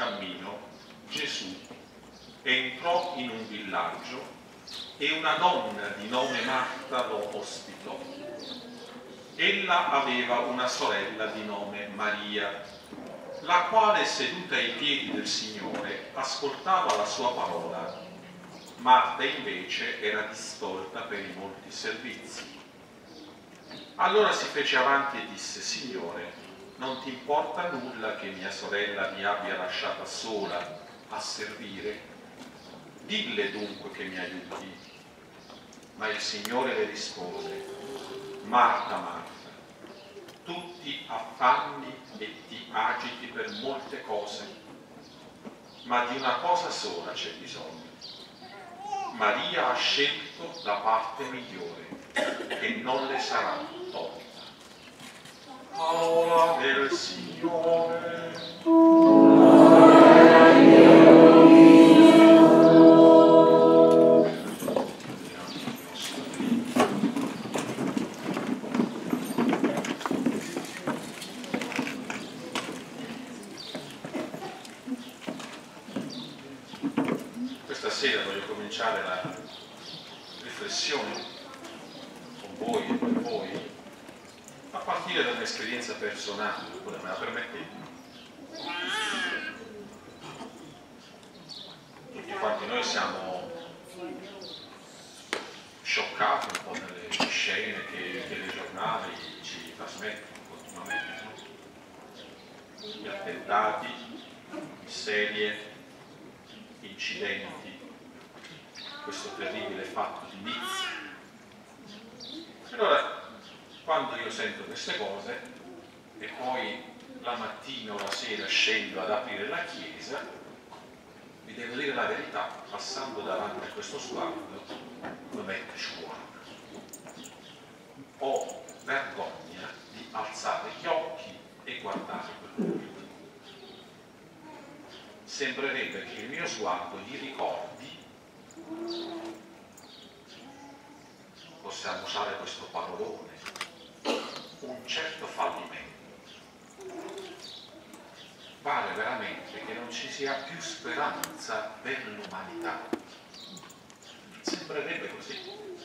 cammino Gesù entrò in un villaggio e una donna di nome Marta lo ospitò. Ella aveva una sorella di nome Maria, la quale, seduta ai piedi del Signore, ascoltava la sua parola. Marta invece era distolta per i molti servizi. Allora si fece avanti e disse: Signore, non ti importa nulla che mia sorella mi abbia lasciata sola a servire? Dille dunque che mi aiuti. Ma il Signore le rispose: Marta, Marta, tu ti affanni e ti agiti per molte cose, ma di una cosa sola c'è bisogno. Maria ha scelto la parte migliore e non le sarà tolta. Parola del Signore. Questa sera voglio cominciare la riflessione con voi e per voi a partire da un'esperienza personale, oppure me la permettete? Tutti quanti noi siamo scioccati un po' dalle scene che i telegiornali ci trasmettono continuamente, no? Gli attentati, serie, incidenti, questo terribile fatto di Nizza. Allora, quando io sento queste cose e poi la mattina o la sera scendo ad aprire la chiesa, vi devo dire la verità, passando davanti a questo sguardo mi mette scuola. Ho vergogna di alzare gli occhi e guardare quel punto. Sembrerebbe che il mio sguardo gli ricordi, possiamo usare questo parolone, un certo fallimento. Pare veramente che non ci sia più speranza per l'umanità. Sembrerebbe così.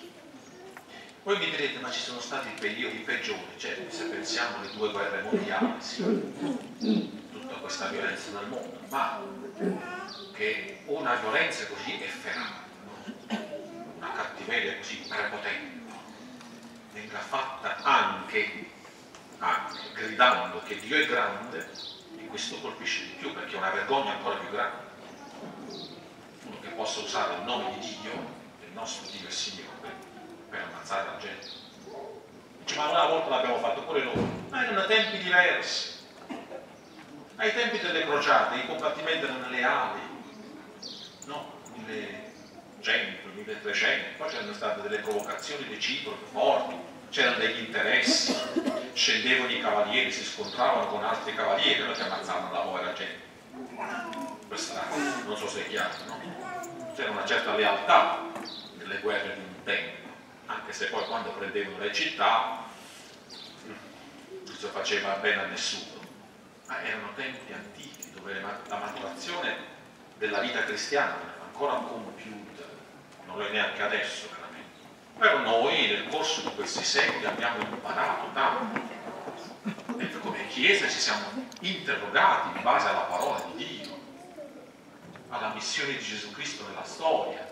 Voi mi direte: ma ci sono stati periodi peggiori, certo, se pensiamo alle 2 guerre mondiali, sì, tutta questa violenza nel mondo, ma che una violenza così efferata, no? Una cattiveria così prepotente, venga fatta anche gridando che Dio è grande, e questo colpisce di più, perché è una vergogna ancora più grande. Uno che possa usare il nome di Dio, del nostro Dio e Signore, per ammazzare la gente. Dice: ma una volta l'abbiamo fatto pure noi, ma erano tempi diversi. Ai tempi delle crociate i combattimenti erano nelle ali, no? 1100, 1300, poi c'erano state delle provocazioni reciproche forti, c'erano degli interessi, scendevano i cavalieri, si scontravano con altri cavalieri, non che ammazzavano la povera gente. Questa, non so se è chiaro, no? C'era una certa lealtà nelle guerre di un tempo, anche se poi quando prendevano le città non si faceva bene a nessuno. Ma erano tempi antichi dove la maturazione della vita cristiana era ancora compiuta, non lo è neanche adesso veramente. Però noi nel corso di questi secoli abbiamo imparato tanto, e come Chiesa ci siamo interrogati in base alla parola di Dio, alla missione di Gesù Cristo nella storia.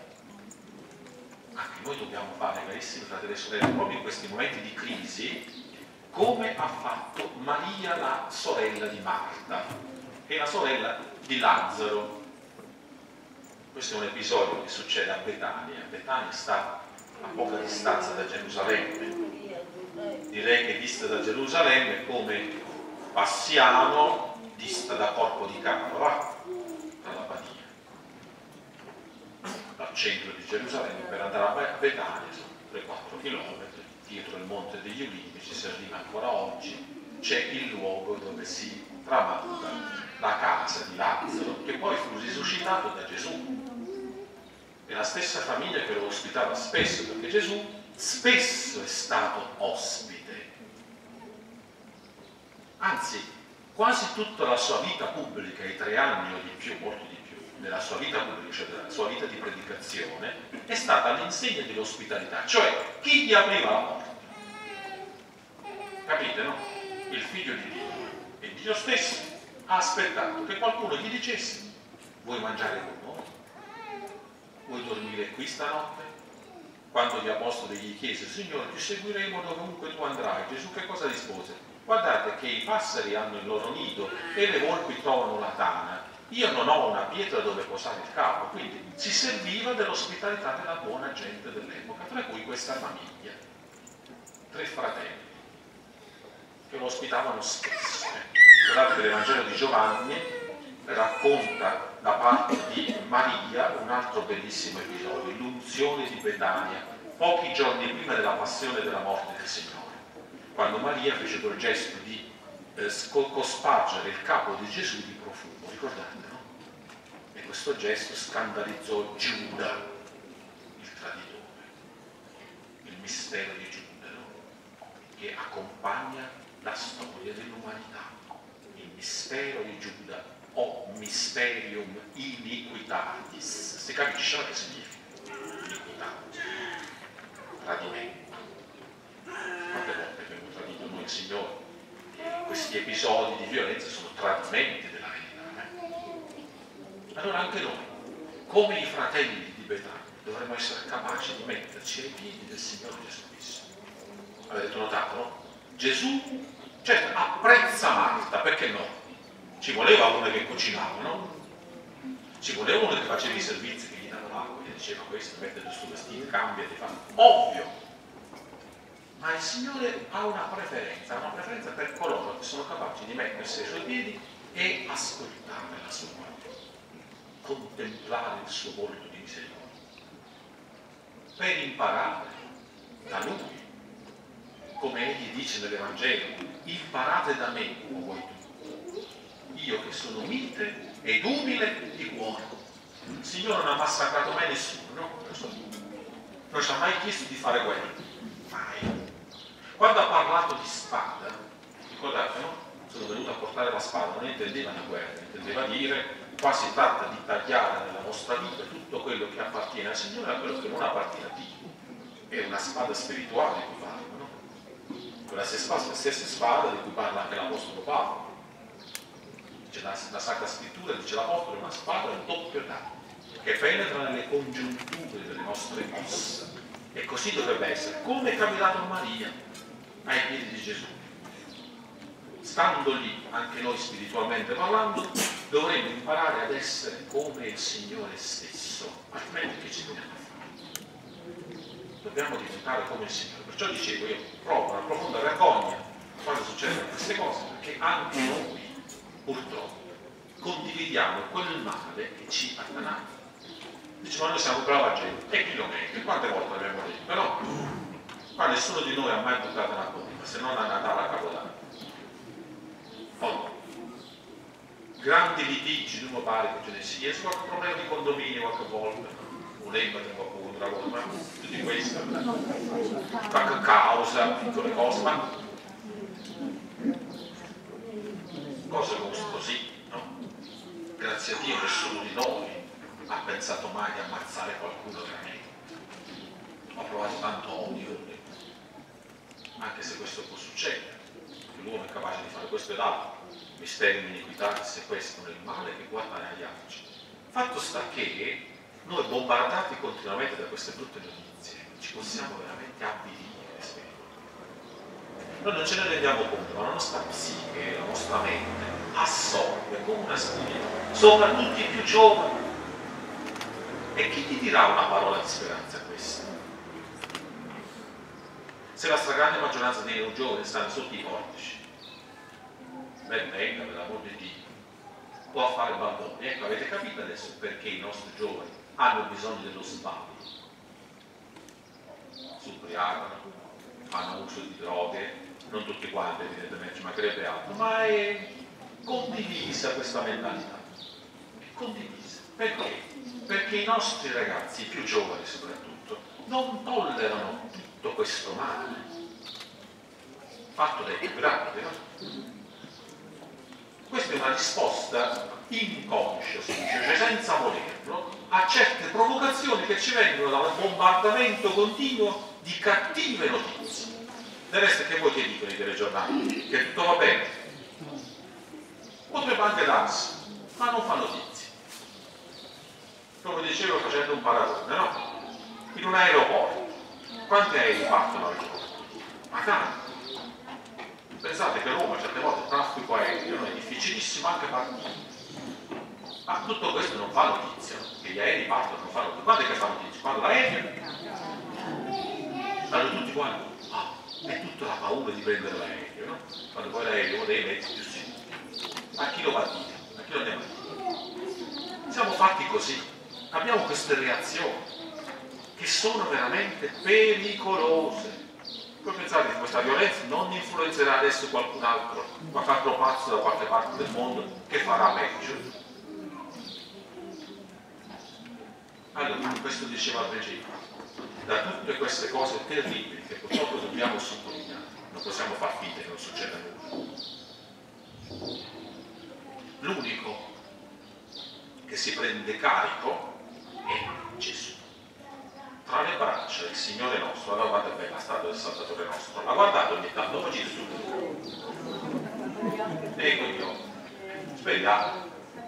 Anche noi dobbiamo fare, carissimi fratelli e sorelle, proprio in questi momenti di crisi, come ha fatto Maria, la sorella di Marta, e la sorella di Lazzaro. Questo è un episodio che succede a Betania. Betania sta a poca distanza da Gerusalemme. Direi che dista da Gerusalemme come Passiano dista da Corpo di Carlo, dalla Badia. Dal centro di Gerusalemme per andare a Betania sono 3-4 km. Dietro il Monte degli Ulivi, ci si arriva ancora oggi, c'è il luogo dove si tramanda la casa di Lazzaro, che poi fu risuscitato da Gesù. È la stessa famiglia che lo ospitava spesso, perché Gesù spesso è stato ospite. Anzi, quasi tutta la sua vita pubblica, i 3 anni o di più, molto di più, nella sua vita pubblica, cioè nella sua vita di predicazione, è stata all'insegna dell'ospitalità, cioè chi gli apriva la porta. Capite, no? Il figlio di Dio, e Dio stesso ha aspettato che qualcuno gli dicesse: vuoi mangiare con noi? Vuoi dormire qui stanotte? Quando gli apostoli gli chiesero: Signore, ti seguiremo dovunque tu andrai, Gesù che cosa rispose? Guardate che i passeri hanno il loro nido e le volpi trovano la tana, io non ho una pietra dove posare il capo. Quindi si serviva dell'ospitalità della buona gente dell'epoca, tra cui questa famiglia, 3 fratelli che lo ospitavano spesso. Guardate che l'Evangelo di Giovanni racconta da parte di Maria un altro bellissimo episodio, l'unzione di Betania, pochi giorni prima della passione e della morte del Signore, quando Maria fece quel gesto di cospargere il capo di Gesù di profumo, ricordate, no? E questo gesto scandalizzò Giuda, il traditore, il mistero di Giuda, no? Che accompagna la storia dell'umanità, il mistero di Giuda, o mysterium iniquitatis. Si capisce che significa iniquità? Tradimento. Quante volte abbiamo tradito noi il Signore? Questi episodi di violenza sono tradimenti della verità. Allora anche noi, come i fratelli di Betania, dovremmo essere capaci di metterci ai piedi del Signore Gesù Cristo. Avete notato, no? Gesù, certo, apprezza Marta, perché no? Ci voleva uno che cucinava, no? Ci voleva uno che faceva i servizi, che gli dava l'acqua, gli diceva: questo, mettete il suo vestito, cambiati, fa. Ovvio! Ma il Signore ha una preferenza per coloro che sono capaci di mettersi ai suoi piedi e ascoltare la sua voce, contemplare il suo volto di misericordia, per imparare da Lui. Come Egli dice nell'Evangelo: imparate da me, o voi tutti, io che sono mite ed umile di cuore. Il Signore non ha massacrato mai nessuno, no? Non ci ha mai chiesto di fare guerra, mai. Quando ha parlato di spada, ricordate, no? Sono venuto a portare la spada, non intendeva una guerra, intendeva dire: qua si tratta di tagliare nella vostra vita tutto quello che appartiene al Signore e quello che non appartiene a Dio. È una spada spirituale di cui parla, no? Quella stessa spada di cui parla anche l'Apostolo Paolo. La Sacra Scrittura dice: l'Apostolo è una spada a doppio taglio che penetra nelle congiunture delle nostre ossa. E così dovrebbe essere, come è capitato a Maria ai piedi di Gesù. Stando lì, anche noi spiritualmente parlando, dovremmo imparare ad essere come il Signore stesso, altrimenti che ci dobbiamo fare? Dobbiamo diventare come il Signore. Perciò dicevo, io provo una profonda vergogna quando succedono queste cose, perché anche noi purtroppo condividiamo quel male che ci attanaglia. Diciamo: noi siamo brava gente, e chi non è? E quante volte l'abbiamo detto, no? Ma nessuno di noi ha mai buttato una bomba, se non a Natale a Capodanno. Grandi litigi, non mi pare che ce ne sia, qualche problema di condominio qualche volta, un empate qualcuno una volta, ma tutti questi, qualche causa, piccole cose, ma cose così, no? Grazie a Dio nessuno di noi ha pensato mai di ammazzare qualcuno veramente. Ho provato tanto odio, anche se questo può succedere, che l'uomo è capace di fare questo ed altro, misteri di iniquità, se questo non è il male che guardare agli altri. Fatto sta che noi, bombardati continuamente da queste brutte notizie, ci possiamo veramente avvilire spiritualmente. Noi non ce ne rendiamo conto, ma la nostra psiche, la nostra mente assorbe come una spugna, soprattutto i più giovani. E chi ti dirà una parola di speranza a questo? Se la stragrande maggioranza dei loro giovani stanno sotto i portici, ben venga, per l'amor di Dio, può fare bamboni. Ecco, avete capito adesso perché i nostri giovani hanno bisogno dello svago? Si ubriacano, fanno uso di droghe, non tutti quanti evidentemente, ci mancherebbe altro, ma è condivisa questa mentalità. È condivisa. Perché? Perché i nostri ragazzi, i più giovani soprattutto, non tollerano tutto questo male, fatto dai più grandi, no? Questa è una risposta inconscia, si dice, cioè senza volerlo, a certe provocazioni che ci vengono dal bombardamento continuo di cattive notizie. Del resto, che voi che dicono i telegiornali? Che tutto va bene? Potrebbe anche darsi, ma non fa notizie. Come dicevo facendo un paragone, no? In un aeroporto, quanti aerei partono al giorno? Ma tanti. Pensate che a Roma certe volte il traffico aereo è difficilissimo anche partire. Ma tutto questo non fa notizia, che gli aerei partono, non fanno notizia. Quando è che fa notizia? Quando l'aereo stanno tutti quanti. È tutta la paura di prendere l'aereo, no? Quando poi l'aereo uno dei mezzi più sicuri. A chi lo va a dire? A chi lo andiamo a dire? Siamo fatti così. Abbiamo queste reazioni che sono veramente pericolose. Voi pensate che questa violenza non influenzerà adesso qualcun altro, qualche altro pazzo da qualche parte del mondo che farà peggio? Allora, questo diceva Brigitte, da tutte queste cose terribili che purtroppo dobbiamo sottolineare, non possiamo far finta che non succeda nulla. L'unico che si prende carico è Gesù. Tra le braccia il Signore nostro, allora guarda bene la statua del Salvatore nostro, la guardate ogni tanto, dopo Gesù. Ecco io, svegliato.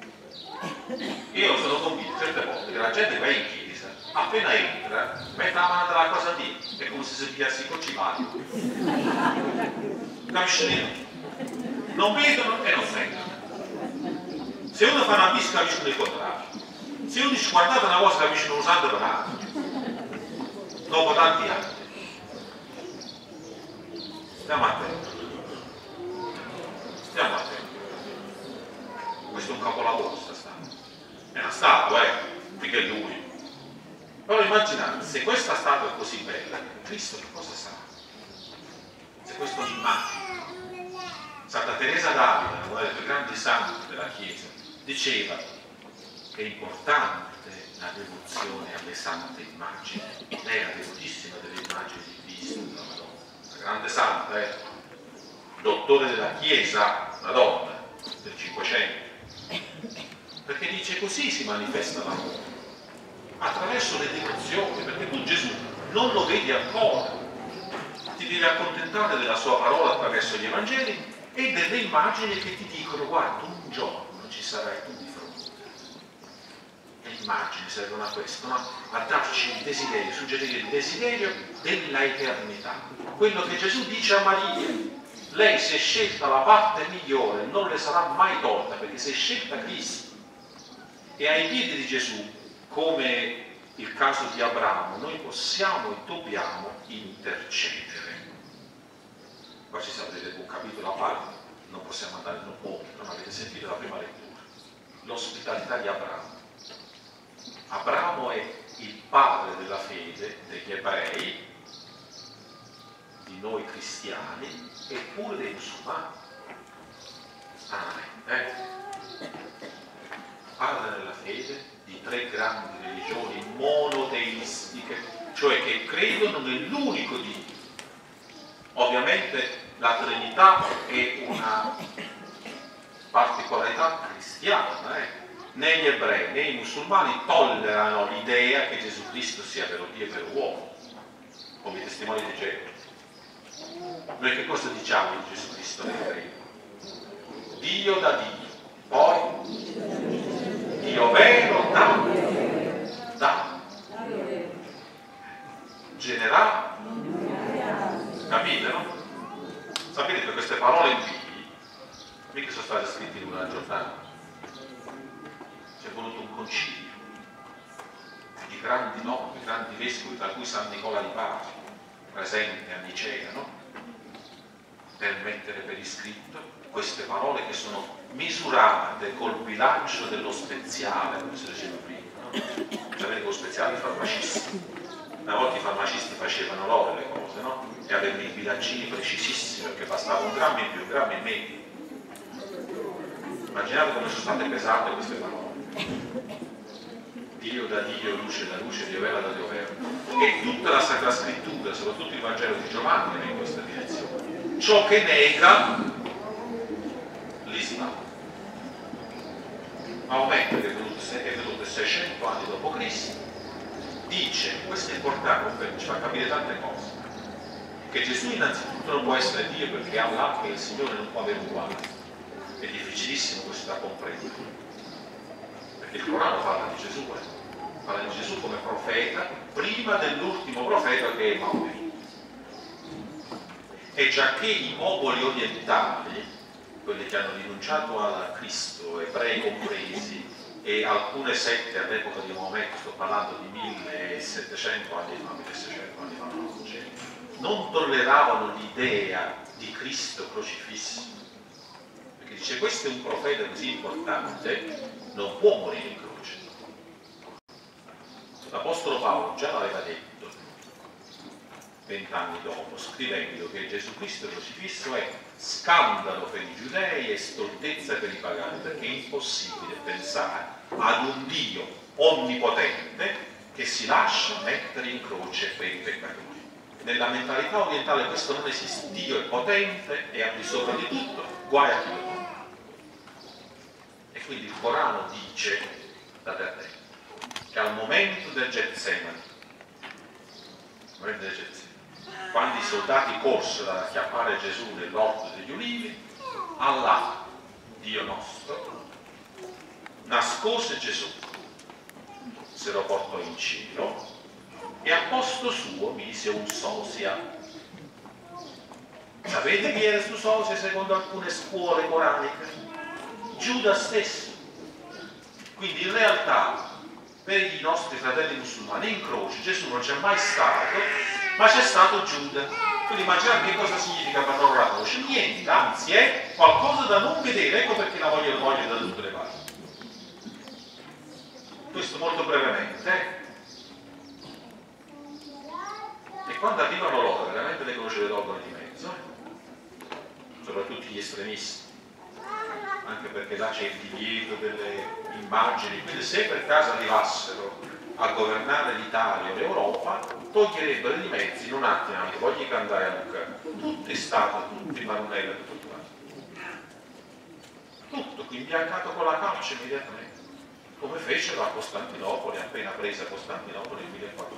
Io sono convinto certe volte che la gente va in chiesa, appena entra, mette la mano dalla cosa lì, è come se si pigliassi con cimaglio. Capisci? Non vedono e non sentono. Se uno fa una visita capiscono il contrario. Se uno dice guardate una cosa capiscono usando per altro. Dopo tanti anni. Stiamo attenti. Stiamo attenti. Questo è un capolavoro, sta statua. È una statua, mica è lui. Però immaginate, se questa statua è così bella, Cristo che cosa sarà? Se questa è un'immagine. Santa Teresa d'Avila, una delle più grandi sante della Chiesa, diceva che è importante la devozione alle sante immagini. Lei era devotissima delle immagini di Cristo, della Madonna. Una grande santa, dottore della Chiesa, una donna del Cinquecento. Perché dice così si manifesta l'amore, attraverso le devozioni, perché tu Gesù non lo vedi ancora, ti devi accontentare della sua parola attraverso gli Evangeli e delle immagini che ti dicono guarda, un giorno ci sarai tu di fronte. Le immagini servono a questo, no? A darci il desiderio, suggerire il desiderio della eternità, quello che Gesù dice a Maria. Lei si è scelta la parte migliore, non le sarà mai tolta perché si è scelta Cristo. E ai piedi di Gesù, come il caso di Abramo, noi possiamo e dobbiamo intercedere. Qua ci sarebbe un capitolo a parte, non possiamo andare oltre, non avete sentito la prima lettura. L'ospitalità di Abramo. Abramo è il padre della fede degli ebrei, di noi cristiani, e pure dei musulmani. Padre della fede di tre grandi religioni monoteistiche, cioè che credono nell'unico Dio. Ovviamente la Trinità è una particolarità cristiana, Né gli ebrei né i musulmani tollerano l'idea che Gesù Cristo sia vero Dio e vero uomo, come i testimoni di Geova. Noi che cosa diciamo di Gesù Cristo nel credo? Dio da Dio, poi Dio vero da generale. Capite, no? Sapete che queste parole qui mica sono state scritte in una giornata. C'è voluto un concilio di grandi nomi, grandi vescovi, tra cui San Nicola di Bari, presente a Nicea, no? Per mettere per iscritto queste parole che sono misurate col bilancio dello speziale, come si diceva prima, no? Cioè, con lo speziale i farmacisti. Una volta i farmacisti facevano loro le cose, no? E avevano i bilancini precisissimi, perché bastava un grammo in più, un grammo in meno. Immaginate come sono state pesate queste parole. Dio da Dio, luce da luce, Dio vera da Dio vero. E tutta la Sacra Scrittura, soprattutto il Vangelo di Giovanni, va in questa direzione. Ciò che nega l'Islam. Maometto, che è venuto 600 anni dopo Cristo, dice, questo è importante, ci fa capire tante cose, che Gesù innanzitutto non può essere Dio perché Allah, che il Signore, non può avere uguale. È difficilissimo questo da comprendere, perché il Corano parla di Gesù, parla di Gesù come profeta prima dell'ultimo profeta che è Maometto. E giacché i popoli orientali, quelli che hanno rinunciato a Cristo, ebrei compresi, e alcune sette all'epoca di Maometto, sto parlando di 1700 anni fa, 1600 anni fa, non tolleravano l'idea di Cristo crocifisso, perché dice, questo è un profeta così importante, non può morire in croce. L'Apostolo Paolo già l'aveva detto 20 anni dopo, scrivendo che Gesù Cristo crocifisso è scandalo per i giudei e stoltezza per i pagani, perché è impossibile pensare ad un Dio onnipotente che si lascia mettere in croce per i peccatori. Nella mentalità orientale questo non esiste. Dio è potente e al di sopra di tutto, guai a chi lo tocca. E quindi il Corano dice, state attenti, che al momento del Getsemani, quando i soldati corsero ad acchiappare Gesù nell'orto degli ulivi, Allah, Dio nostro, nascose Gesù, se lo portò in cielo e al posto suo mise un sosia. Sapete chi era questo sosia secondo alcune scuole coraniche? Giuda stesso. Quindi in realtà per i nostri fratelli musulmani in croce Gesù non c'è mai stato, ma c'è stato Giuda. Quindi immaginate che cosa significa per loro la croce. Niente, anzi è qualcosa da non vedere, ecco perché la voglio da tutte le parti. Questo molto brevemente. E quando arrivano loro, veramente le croci le tolgono di mezzo, soprattutto gli estremisti, anche perché là c'è il divieto delle immagini, quindi se per caso arrivassero a governare l'Italia o l'Europa, toglierebbero di mezzo in un attimo, anche voglio cantare a Luca, tutti stati, tutti Manuela, tutto quanto. Tutto imbiancato con la calce immediatamente, come fecero a Costantinopoli, appena presa Costantinopoli nel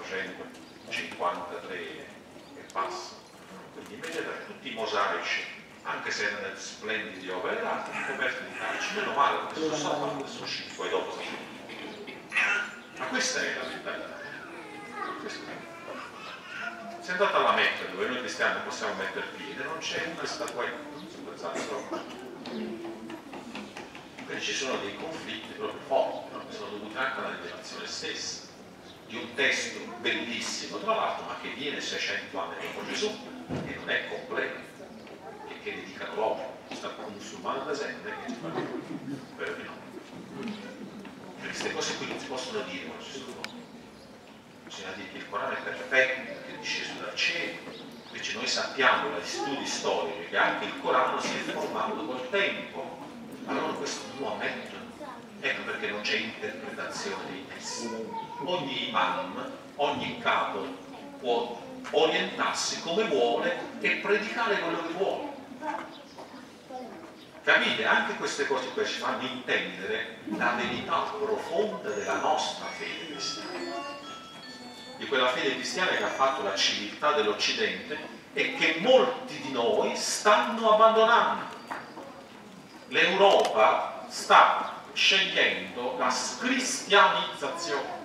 1453 e passa. Quindi immediatamente tutti i mosaici, anche se erano splendidi opere d'arte, coperti di calci, meno male, perché sono salvati e sono usciti poi dopo. Ma questa è la mentalità. Se andate alla Mecca, dove noi cristiani possiamo mettere piede, non c'è una statuetta, quindi ci sono dei conflitti proprio forti, no? Che sono dovuti anche alla rivelazione stessa di un testo bellissimo, tra l'altro, ma che viene 600 anni dopo Gesù e non è completo, e che dedicano l'uomo. Sta un musulmano presente che ci fa per no. Queste cose qui non si possono dire quando ci sono. Bisogna dire che il Corano è perfetto, che è disceso dal cielo. Invece noi sappiamo dagli studi storici che anche il Corano si è formato col tempo. Allora questo non lo ammettono. Ecco perché non c'è interpretazione dei testi. Ogni imam, ogni capo può orientarsi come vuole e predicare quello che vuole. Capite? Anche queste cose qui ci fanno intendere la verità profonda della nostra fede cristiana, di quella fede cristiana che ha fatto la civiltà dell'Occidente e che molti di noi stanno abbandonando. L'Europa sta scegliendo la scristianizzazione.